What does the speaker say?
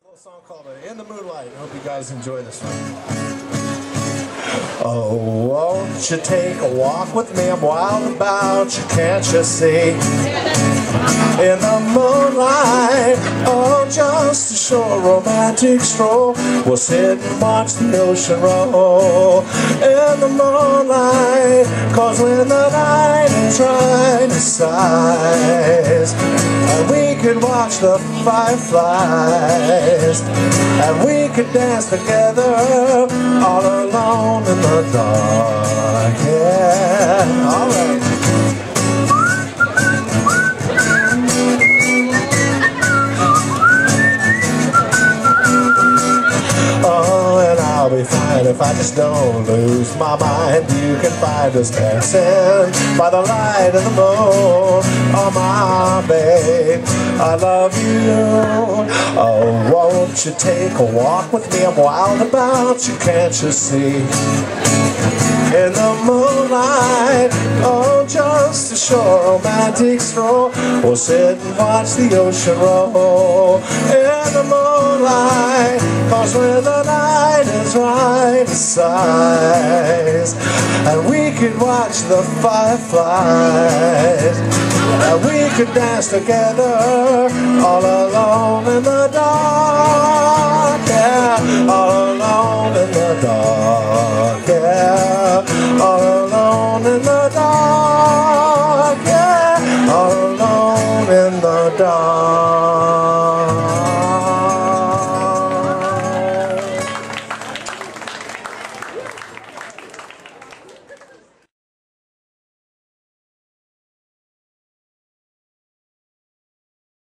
A song called In the Moonlight. I hope you guys enjoy this one. Oh, won't you take a walk with me? I'm wild about you, can't you see? In the moonlight, oh, just a short romantic stroll. We'll sit and watch the ocean roll. In the moonlight, cause when the night is right size, and we could watch the fireflies, and we could dance together all alone in the dark. Yeah, alright. I'll be fine if I just don't lose my mind. You can find us dancing by the light of the moon. Oh my babe, I love you. Oh, won't you take a walk with me? I'm wild about you, can't you see? In the moonlight, oh, just a short romantic stroll. We'll sit and watch the ocean roll. In the moonlight, cause when the night is right size, and we could watch the fireflies, and we could dance together all alone in the dark. Yeah, all alone in the dark. Yeah, all alone in the dark. Yeah, all alone in the dark.